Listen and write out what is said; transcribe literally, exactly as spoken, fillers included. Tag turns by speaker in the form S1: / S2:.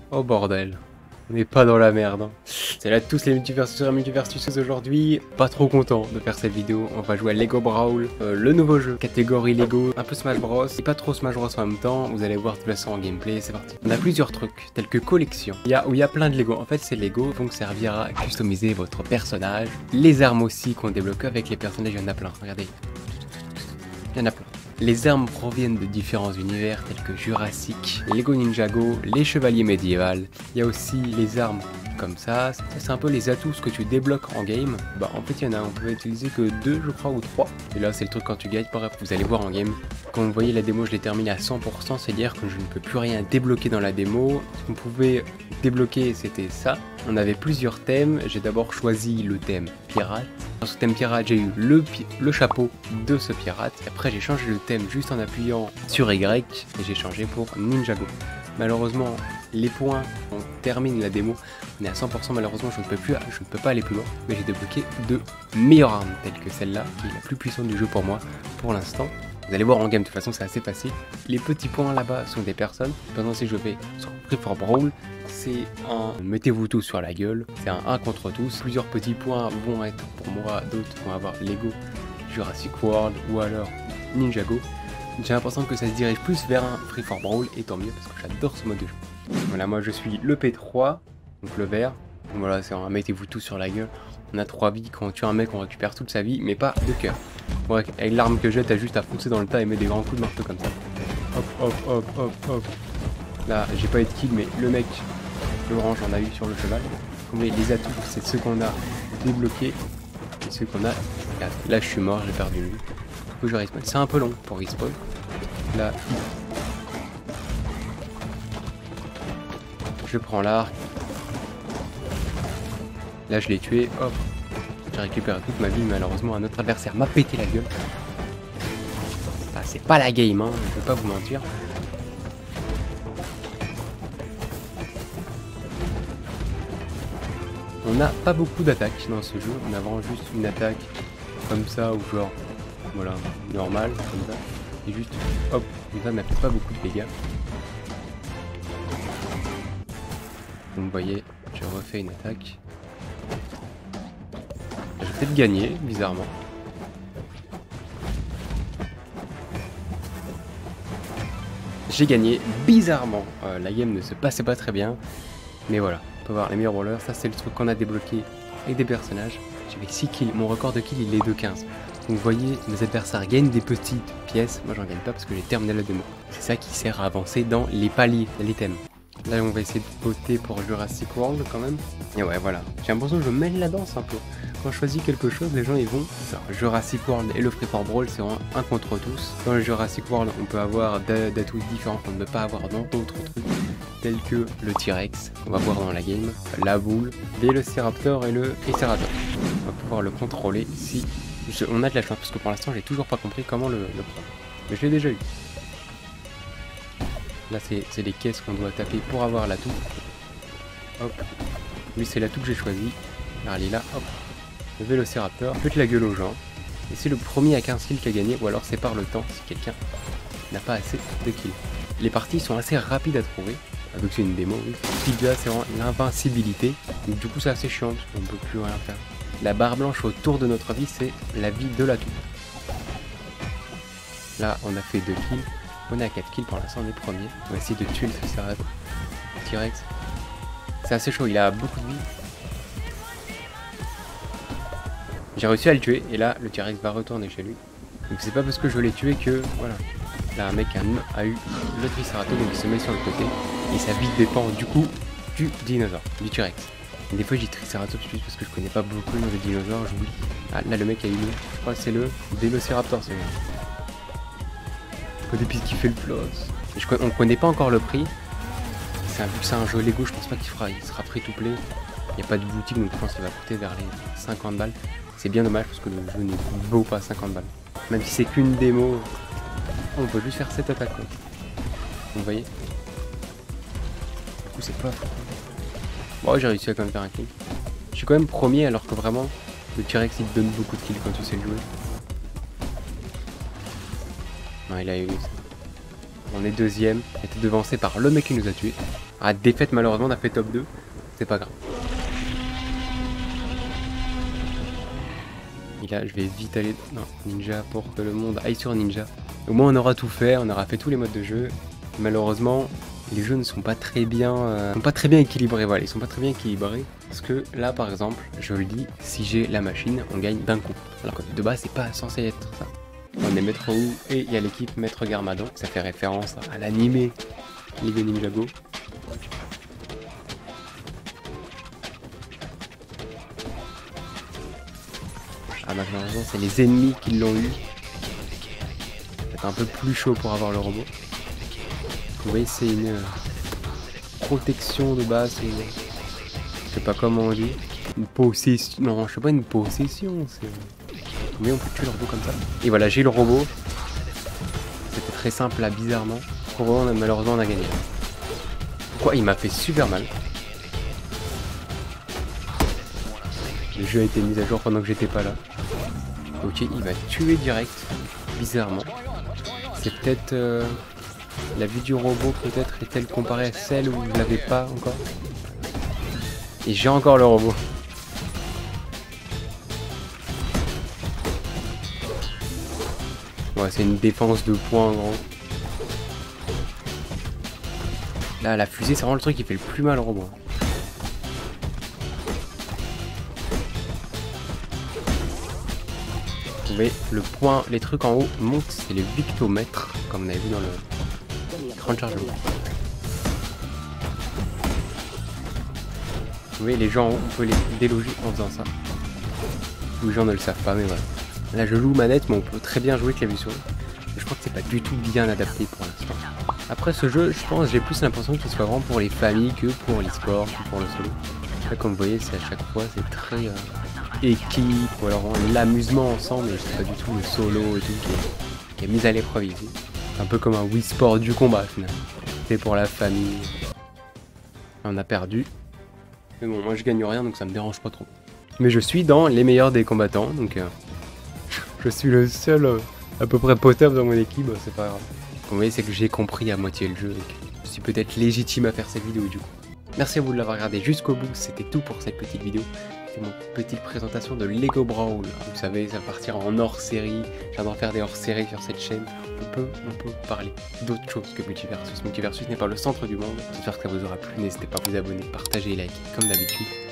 S1: Oh bordel. On n'est pas dans la merde. Hein. C'est là tous les multiversus et multiversus aujourd'hui. Pas trop content de faire cette vidéo. On va jouer à Lego Brawl, euh, le nouveau jeu. Catégorie Lego, un peu Smash Bros. Et pas trop Smash Bros en même temps. Vous allez voir de toute façon en gameplay. C'est parti. On a plusieurs trucs, tels que collection. Il y a, où il y a plein de Lego. En fait, ces Lego vont servir à customiser votre personnage. Les armes aussi qu'on débloque avec les personnages. Il y en a plein. Regardez. Il y en a plein. Les armes proviennent de différents univers tels que Jurassic, Lego Ninjago, les chevaliers médiévals. Il y a aussi les armes comme ça. Ça c'est un peu les atouts que tu débloques en game. Bah en fait il y en a, on peut utiliser que deux je crois ou trois. Et là c'est le truc quand tu gagnes, bref vous allez voir en game. Quand vous voyez la démo je l'ai terminée à cent pour cent, c'est-à-dire que je ne peux plus rien débloquer dans la démo. Ce qu'on pouvait débloquer c'était ça. On avait plusieurs thèmes, j'ai d'abord choisi le thème pirate. Dans ce thème pirate, j'ai eu le, le chapeau de ce pirate. Après, j'ai changé le thème juste en appuyant sur Y et j'ai changé pour Ninjago. Malheureusement, les points, on termine la démo. On est à cent pour cent, malheureusement, je ne peux plus, je ne peux pas aller plus loin. Mais j'ai débloqué de meilleures armes, telles que celle-là, qui est la plus puissante du jeu pour moi, pour l'instant. Vous allez voir en game, de toute façon, c'est assez facile. Les petits points là-bas sont des personnes. Pendant si je vais sur Free for Brawl, c'est un mettez-vous tous sur la gueule, c'est un un contre tous. Plusieurs petits points vont être pour moi, d'autres vont avoir Lego, Jurassic World ou alors Ninjago. J'ai l'impression que ça se dirige plus vers un Free for Brawl et tant mieux parce que j'adore ce mode de jeu. Voilà, moi je suis le P trois, donc le vert. Donc voilà, c'est un mettez-vous tous sur la gueule. On a trois vies, quand on tue un mec on récupère toute sa vie, mais pas de cœur. Bon, avec l'arme que j'ai, t'as juste à foncer dans le tas et mettre des grands coups de marteau comme ça. Hop, hop, hop, hop, hop. Là, j'ai pas eu de kill, mais le mec, l'orange, on a eu sur le cheval. Comme les, les atouts, c'est ceux qu'on a débloqués et ceux qu'on a. Là, je suis mort, j'ai perdu une vie. Du coup, je respawn. C'est un peu long pour respawn. Là, je prends l'arc. Là, je l'ai tué. Hop, j'ai récupéré toute ma vie. Malheureusement, un autre adversaire m'a pété la gueule. Ah, c'est pas la game, hein, je vais pas vous mentir. On n'a pas beaucoup d'attaques dans ce jeu, on a vraiment juste une attaque comme ça ou genre, voilà, normal, comme ça. Et juste, hop, comme ça, on n'a pas beaucoup de dégâts. Donc vous voyez, j'ai refait une attaque. J'ai peut-être gagné, bizarrement. J'ai gagné, bizarrement. Euh, la game ne se passait pas très bien, mais voilà. On peut voir les meilleurs rollers, ça c'est le truc qu'on a débloqué avec des personnages. J'avais six kills, mon record de kills il est de quinze. Donc vous voyez, mes adversaires gagnent des petites pièces, moi j'en gagne pas parce que j'ai terminé la démo. C'est ça qui sert à avancer dans les paliers, les thèmes. Là on va essayer de voter pour Jurassic World quand même. Et ouais voilà, j'ai l'impression que je mêle la danse un peu. Quand je choisis quelque chose, les gens ils vont. Alors, Jurassic World et le Free for Brawl c'est un contre tous. Dans le Jurassic World on peut avoir d'atouts différents qu'on ne peut pas avoir dans d'autres trucs. Tels que le T-Rex, qu'on va voir dans la game, la boule, Vélociraptor et le Triceratops. On va pouvoir le contrôler si je, on a de la chance, parce que pour l'instant j'ai toujours pas compris comment le, le prendre. Mais je l'ai déjà eu. Là c'est les caisses qu'on doit taper pour avoir l'atout. Hop. Lui c'est l'atout que j'ai choisi. Alors il est là, hop. Le Vélociraptor, pète la gueule aux gens. Et c'est le premier à quinze kills qui a gagné, ou alors c'est par le temps si quelqu'un n'a pas assez de kills. Les parties sont assez rapides à trouver. Donc c'est une démo, oui. Piga c'est vraiment l'invincibilité. Donc du coup c'est assez chiant parce qu'on ne peut plus rien faire. La barre blanche autour de notre vie c'est la vie de l'atout. Là on a fait deux kills. On est à quatre kills pour l'instant, on est premier. On va essayer de tuer le Triceratops. T-Rex. C'est assez chaud, il a beaucoup de vie. J'ai réussi à le tuer et là le T-Rex va retourner chez lui. Donc c'est pas parce que je l'ai tué que voilà. Là un mec a, a eu le Triceratops donc il se met sur le côté. Et sa vie dépend du coup du dinosaure, du T-Rex. Des fois j'ai Triceratops juste parce que je connais pas beaucoup le nom des dinosaures, j'oublie. Ah là le mec a eu, je crois que c'est le Vélociraptor celui-là. Depuis qu'il fait le plus. Je, on connaît pas encore le prix. C'est un, vu que c'est un jeu Lego, je pense pas qu'il fera, il sera free to play. Il n'y a pas de boutique donc je pense qu'il va coûter vers les cinquante balles. C'est bien dommage parce que le jeu ne vaut pas cinquante balles. Même si c'est qu'une démo, on peut juste faire cette attaque. Quoi. Vous voyez. Du coup c'est pas. Bon j'ai réussi à quand même faire un kill. Je suis quand même premier alors que vraiment le T-Rex il te donne beaucoup de kills quand tu sais le jouer. Non il a eu ça. On est deuxième, on a été devancé par le mec qui nous a tué. Ah, défaite, malheureusement, on a fait top deux. C'est pas grave. Et là, je vais vite aller... Non, Ninja pour que le monde aille sur Ninja. Au moins, on aura tout fait, on aura fait tous les modes de jeu. Malheureusement, les jeux ne sont pas très bien... Euh, sont pas très bien équilibrés, voilà. Ils sont pas très bien équilibrés. Parce que là, par exemple, je le dis, si j'ai la machine, on gagne d'un coup. Alors que de base, c'est pas censé être ça. On est Maître Wu et il y a l'équipe Maître Garmadon. Ça fait référence à l'animé Lego Ninjago. Ah, malheureusement, c'est les ennemis qui l'ont eu. C'est un peu plus chaud pour avoir le robot. Vous voyez, c'est une euh, protection de base. Une... Je sais pas comment on dit. Une possession. Non, je sais pas, une possession. Mais on peut tuer le robot comme ça. Et voilà, j'ai le robot. C'était très simple là, bizarrement. Pour eux, on a, malheureusement, on a gagné. Quoi, il m'a fait super mal. Le jeu a été mis à jour pendant que j'étais pas là. Ok, il va tuer direct. Bizarrement. C'est peut-être... Euh, la vue du robot peut-être est-elle comparée à celle où vous l'avez pas encore. Et j'ai encore le robot. Ouais, c'est une défense de points en gros. Là, la fusée, c'est vraiment le truc qui fait le plus mal au robot. Vous voyez, le point, les trucs en haut montent, c'est les victomètres, comme on avait vu dans le écran de chargement. Vous voyez, les gens en haut, on peut les déloger en faisant ça. Les gens ne le savent pas, mais voilà. Là, je joue manette, mais on peut très bien jouer clavier souris. Je crois que c'est pas du tout bien adapté pour l'instant. Après ce jeu, je pense, j'ai plus l'impression qu'il soit vraiment pour les familles que pour l'e-sport, que pour le solo. Là, comme vous voyez, c'est à chaque fois, c'est très euh, équipe, ou alors l'amusement ensemble, et c'est pas du tout le solo et tout qui est, qui est mis à l'épreuve ici. C'est un peu comme un Wii Sport du combat finalement. C'est pour la famille. On a perdu. Mais bon, moi je gagne rien, donc ça me dérange pas trop. Mais je suis dans les meilleurs des combattants, donc euh, je suis le seul euh, à peu près potable dans mon équipe, c'est pas grave. Vous voyez, c'est que j'ai compris à moitié le jeu et que je suis peut-être légitime à faire cette vidéo du coup. Merci à vous de l'avoir regardé jusqu'au bout, c'était tout pour cette petite vidéo. C'est mon petite présentation de Lego Brawl. Vous savez, ça va partir en hors-série. J'adore faire des hors-séries sur cette chaîne. On peut, on peut parler d'autres choses que Multiversus. Multiversus n'est pas le centre du monde. J'espère que ça vous aura plu. N'hésitez pas à vous abonner, partager et liker comme d'habitude.